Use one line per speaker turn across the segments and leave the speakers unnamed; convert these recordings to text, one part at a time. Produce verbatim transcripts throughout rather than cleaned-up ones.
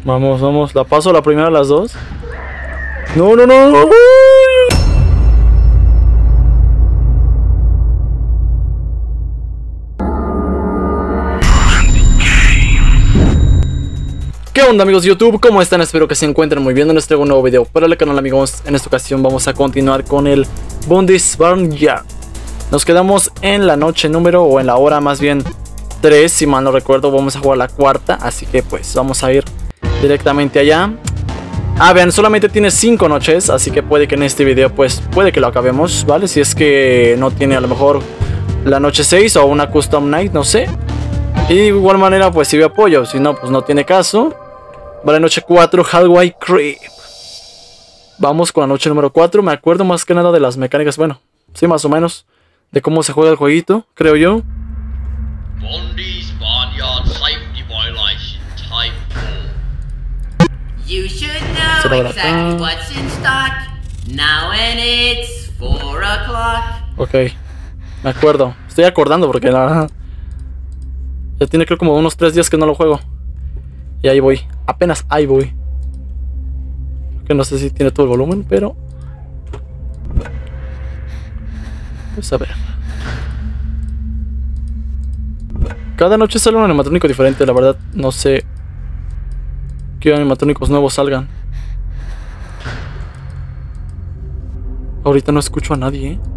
Vamos, vamos. La paso la primera a las dos. No, no, no, no. ¿Qué onda, amigos de YouTube? ¿Cómo están? Espero que se encuentren muy bien. Les traigo un nuevo video para el canal, amigos. En esta ocasión vamos a continuar con el Bundesbarnyard. Nos quedamos en la noche número, o en la hora más bien tres, si mal no recuerdo. Vamos a jugar la cuarta, así que pues vamos a ir directamente allá. Ah, vean, solamente tiene cinco noches, así que puede que en este video pues puede que lo acabemos, ¿vale? Si es que no tiene a lo mejor la noche seis o una custom night, no sé. Y de igual manera pues si veo apoyo, si no pues no tiene caso. Vale, noche cuatro, Hallway Creep. Vamos con la noche número cuatro. Me acuerdo más que nada de las mecánicas, bueno, sí, más o menos, de cómo se juega el jueguito, creo yo.
Bundesbarnyard Safety Violation Type four. You should know exactly what's in stock. Now and it's four o'clock.
Ok, me acuerdo. Estoy acordando porque la verdad ya tiene creo como unos tres días que no lo juego. Y ahí voy, apenas ahí voy. Que no sé si tiene todo el volumen, pero pues a ver. Cada noche sale un animatrónico diferente, la verdad no sé qué animatrónicos nuevos salgan. Ahorita no escucho a nadie, ¿eh?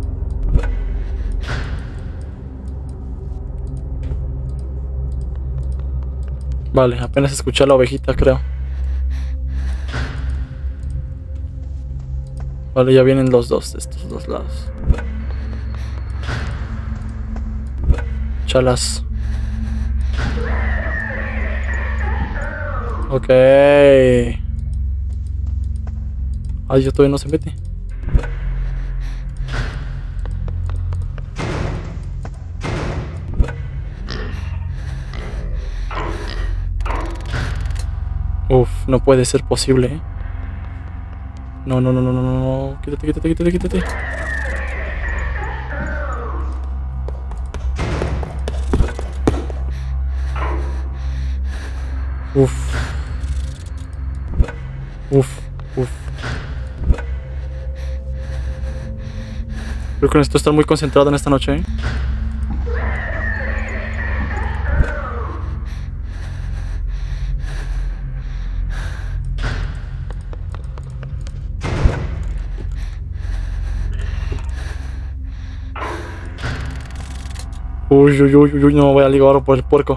Vale, apenas escuché a la ovejita, creo. Vale, ya vienen los dos de estos dos lados. Chalas. Ok. Ay, yo todavía no se mete. Uf, no puede ser posible, ¿eh? No, no, no, no, no, no, no. Quítate, quítate, quítate, quítate. Uf. Uf, uf. Creo que necesito estar muy concentrado en esta noche, ¿eh? Uy, uy, uy, uy, no me voy a ligar por el puerco.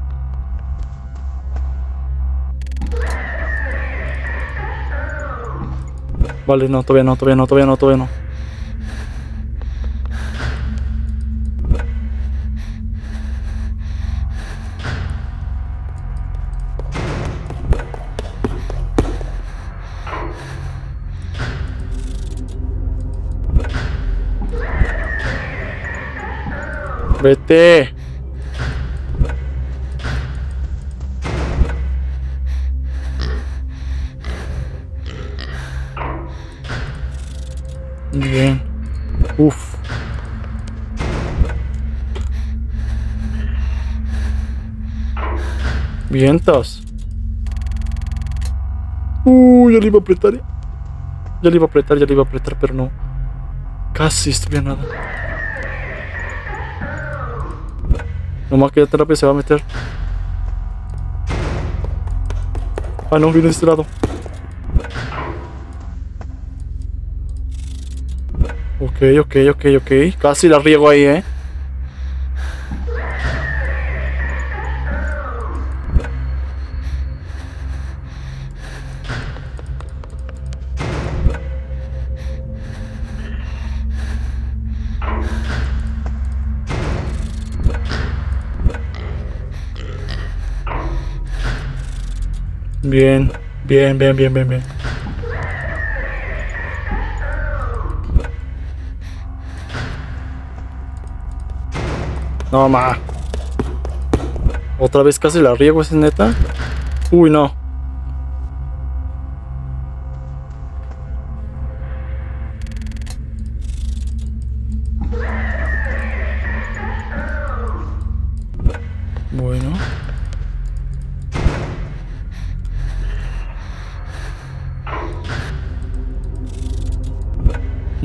Vale, no, todavía no, todavía no, todavía no, todavía no. Vete. Bien. Uf. Vientos. Uh, ya le iba a apretar. Ya le iba a apretar, ya le iba a apretar, pero no. Casi estuve a nada. Nomás que ya terapia se va a meter. Ah, no, viene de este lado. Ok, ok, ok, ok. Casi la riego ahí, eh. Bien, bien, bien, bien, bien, bien. No, ma. Otra vez casi la riego, ¿es neta? Uy, no.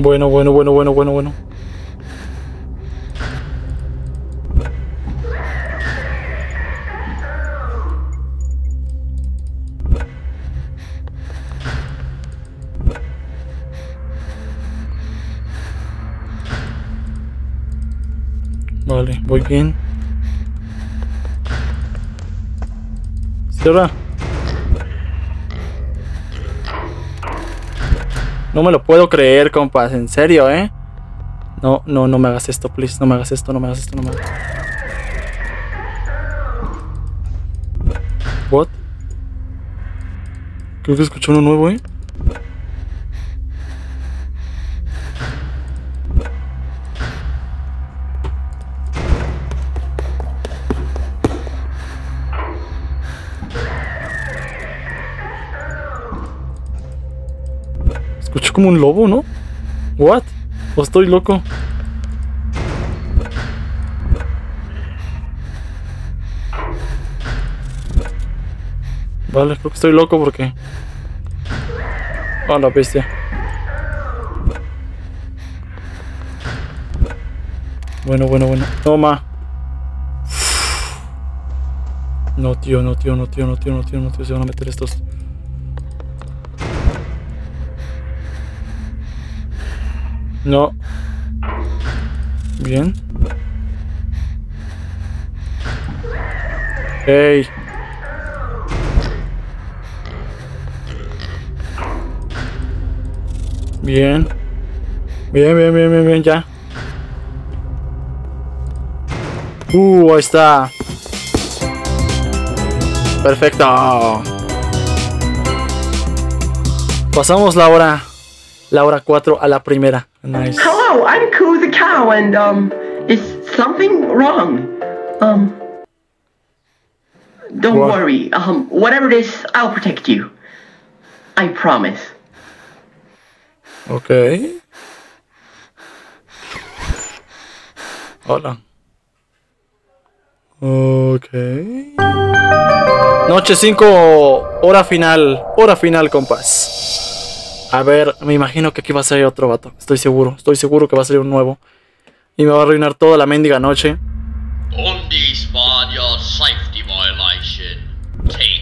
Bueno, bueno, bueno, bueno, bueno, bueno. Vale, voy bien. Cierra. No me lo puedo creer, compas. En serio, ¿eh? No, no, no me hagas esto, please. No me hagas esto, no me hagas esto, no me hagas. What? Creo que escuché uno nuevo, ¿eh? Escuché como un lobo, ¿no? What? ¿O estoy loco? Vale, creo que estoy loco porque... Ah, la bestia. Bueno, bueno, bueno. Toma. No, tío, no, tío, no, tío, no, tío, no, tío, no, tío. Se van a meter estos... No. Bien. Hey. Bien. Bien, bien, bien, bien, bien, ya. Uh, ahí está. Perfecto. Pasamos la hora. La hora cuatro a la primera. Nice.
Hello, I'm Coo the cow, and um, is something wrong? Um, don't
What?
worry. Um, whatever it is, I'll protect you. I promise.
Ok. Hola. Ok. Noche cinco, hora final. Hora final, compas. A ver, me imagino que aquí va a salir otro vato. Estoy seguro, estoy seguro que va a salir un nuevo. Y me va a arruinar toda la mendiga noche.
Undies barnyard safety violation. Team.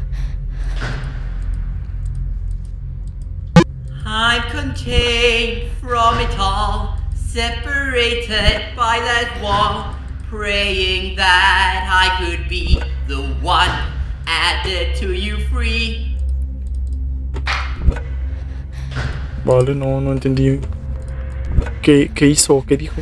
I'm contained from it all, separated by that wall, praying that I could be the one added to you free.
Vale, no, no entendí. ¿Qué, qué hizo? ¿Qué dijo?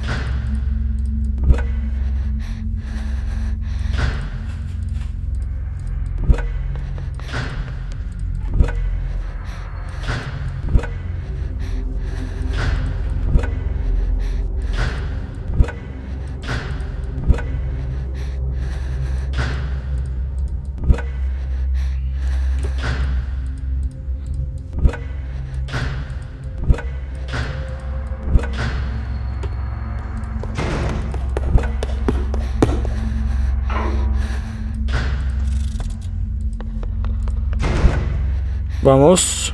Vamos.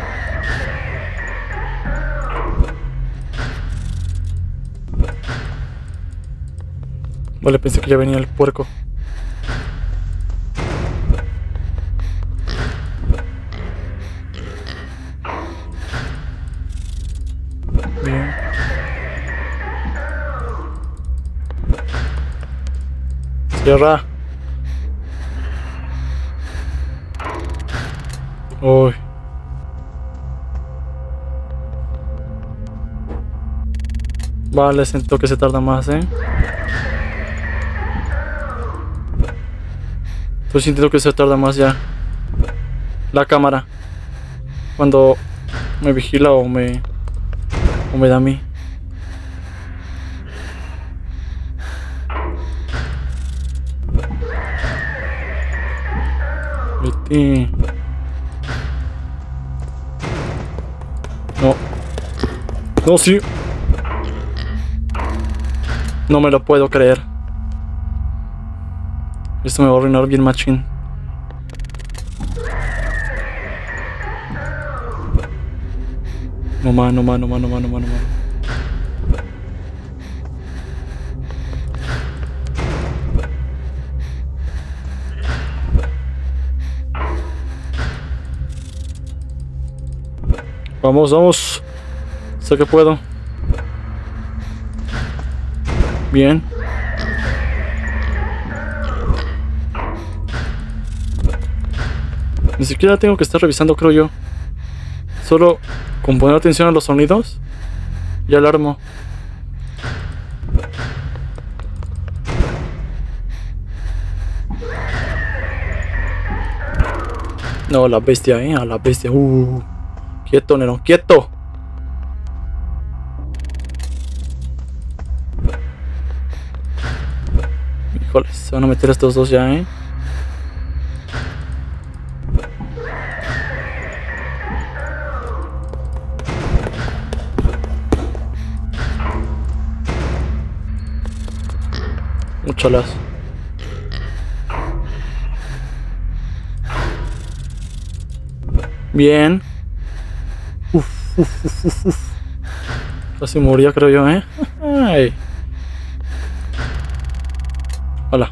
Vale, pensé que ya venía el puerco. Bien. Cierra. Uy. Vale, siento que se tarda más, ¿eh? Estoy sintiendo que se tarda más ya. La cámara. Cuando me vigila o me... O me da a mí. Vete. No. No, sí. No me lo puedo creer. Esto me va a arruinar bien machín. No más, no más, no más, no más, no más, no más. Vamos, vamos. Sé que puedo. Bien. Ni siquiera tengo que estar revisando, creo yo. Solo con poner atención a los sonidos. Ya la armo. No, la bestia, eh. A la bestia. Uh. Quieto, Nero, quieto. Híjole, se van a meter estos dos ya, eh. Muchalas. Bien. Uf, uf, uf, uf, uf. Casi moría, creo yo, ¿eh? Ay. Hola.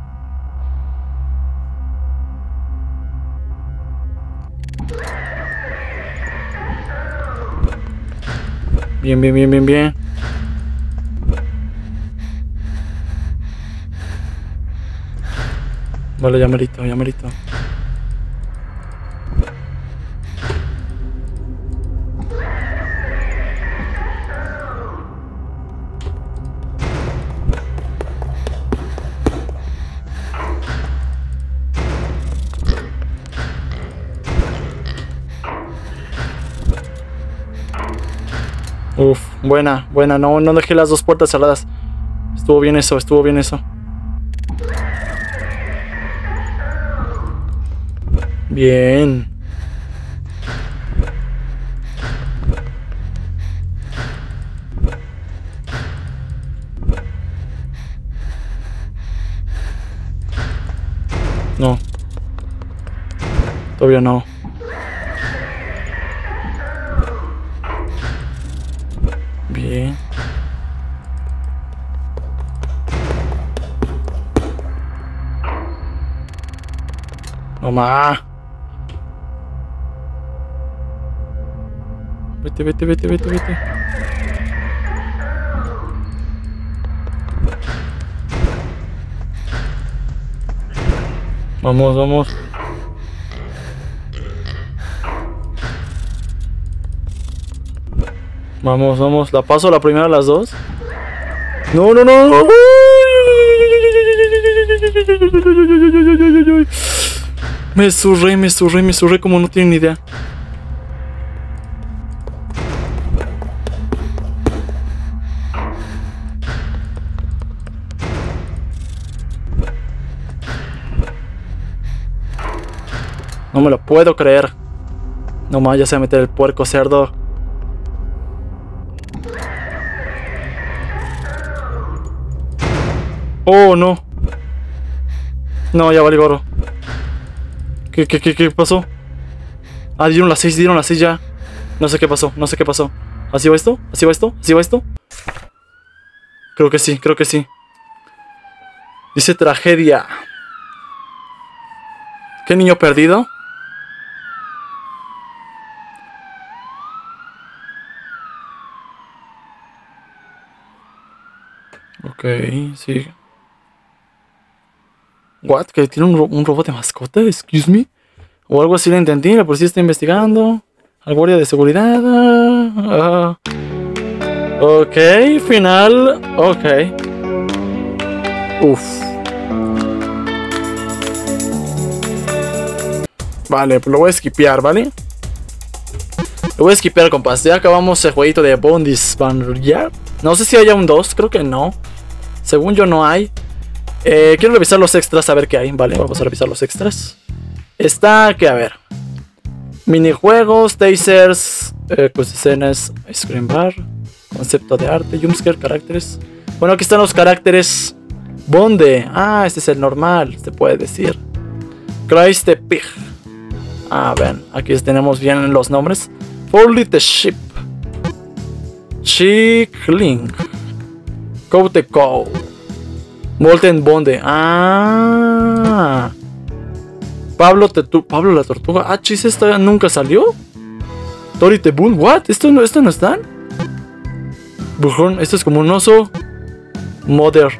Bien, bien, bien, bien, bien. Vale, ya merito, ya merito. Uf, buena, buena, no, no dejé las dos puertas cerradas. Estuvo bien eso, estuvo bien eso. Bien. No. Todavía no. Bien. No más. Vete, vete, vete, vete, vete. Vamos, vamos. Vamos, vamos. ¿La paso la primera a las dos? No, no, no. Me zurré, me zurré, me zurré como no tienen ni idea. No me lo puedo creer. No más, ya se va a meter el puerco cerdo. Oh, no. No, ya vale gorro. ¿Qué, qué, qué, qué pasó? Ah, dieron las seis, dieron las seis ya. No sé qué pasó, no sé qué pasó. ¿Así va esto? ¿Así va esto? ¿Así va esto? Creo que sí, creo que sí. Dice tragedia. ¿Qué niño perdido? Ok, sí. What? ¿Que tiene un, ro un robot de mascota? Excuse me. O algo así lo entendí. La policía está investigando. Al guardia de seguridad. Uh, ok, final. Ok. Uf. Vale, pues lo voy a skipear, ¿vale? Lo voy a skipear, compas. Ya acabamos el jueguito de Bondis Barnyard. No sé si haya un dos, creo que no. Según yo no hay. Eh, quiero revisar los extras a ver qué hay. Vale, vamos a revisar los extras. Está, que a ver. Minijuegos, tasers, eh, pues escenas, screen bar, concepto de arte, jumpscare, caracteres. Bueno, aquí están los caracteres. Bonde. Ah, este es el normal, se puede decir. Christ the Pig. Ah, ven, aquí tenemos bien los nombres. Folly the Ship. Chickling. Cote Cow. Molten Bonde. Ah. Pablo Tetu Pablo la Tortuga. Ah, chis, esta nunca salió. Tori Tebun. What? ¿Esto no, esto no están? Bujón. Esto es como un oso. Mother.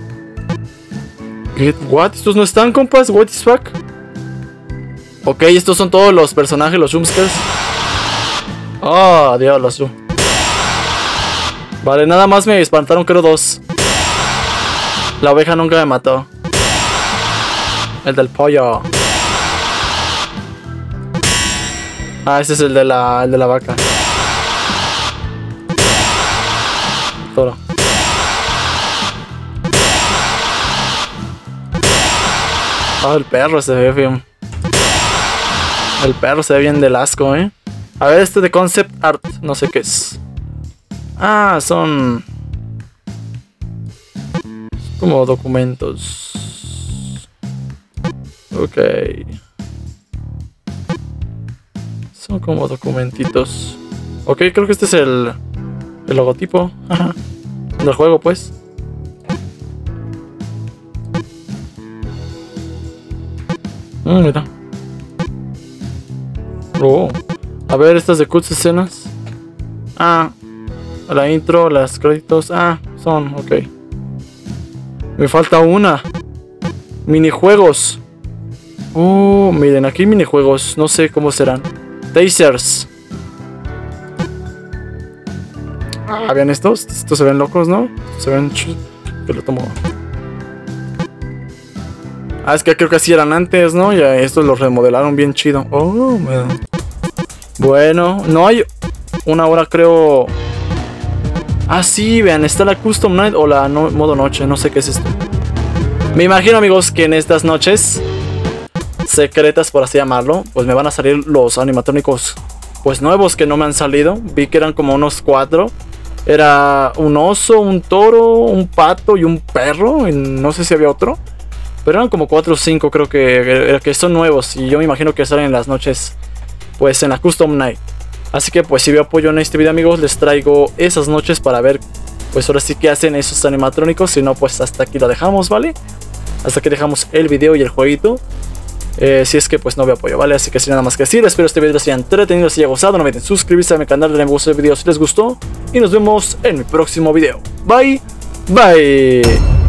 Get what? ¿Estos no están, compas? What is fuck? Ok, estos son todos los personajes, los jumpscares. Ah, oh, diablos. Vale, nada más me espantaron, creo, dos. La oveja nunca me mató. El del pollo. Ah, ese es el de la, el de la vaca. Toro. Ah, el perro se ve bien. El perro se ve bien del asco, eh. A ver, este de concept art. No sé qué es. Ah, son como documentos. Ok. Son como documentitos. Ok, creo que este es el, el logotipo del juego, pues. Mm, mira. Oh. A ver, estas de cuts escenas. Ah. La intro, las créditos. Ah, son, ok. Me falta una. Minijuegos. Oh, miren, aquí minijuegos. No sé cómo serán. Tasers. Ah, vean estos. Estos se ven locos, ¿no? Se ven... Que lo tomo. Ah, es que creo que así eran antes, ¿no? Ya estos los remodelaron bien chido. Oh, man. Bueno, no hay... Una hora creo... Ah, sí, vean, está la Custom Night o la no, modo noche, no sé qué es esto. Me imagino, amigos, que en estas noches secretas, por así llamarlo, pues me van a salir los animatrónicos pues nuevos que no me han salido. Vi que eran como unos cuatro. Era un oso, un toro, un pato y un perro. Y no sé si había otro. Pero eran como cuatro o cinco, creo que, que son nuevos. Y yo me imagino que salen en las noches, pues en la Custom Night. Así que pues si veo apoyo en este video, amigos, les traigo esas noches para ver, pues ahora sí que hacen esos animatrónicos. Si no, pues hasta aquí lo dejamos, ¿vale? Hasta aquí dejamos el video y el jueguito. Eh, si es que pues no veo apoyo, ¿vale? Así que sin nada más que decir, espero este video les haya entretenido, les haya gustado. No olviden suscribirse a mi canal, darle me gusta el video si les gustó. Y nos vemos en mi próximo video. Bye, bye.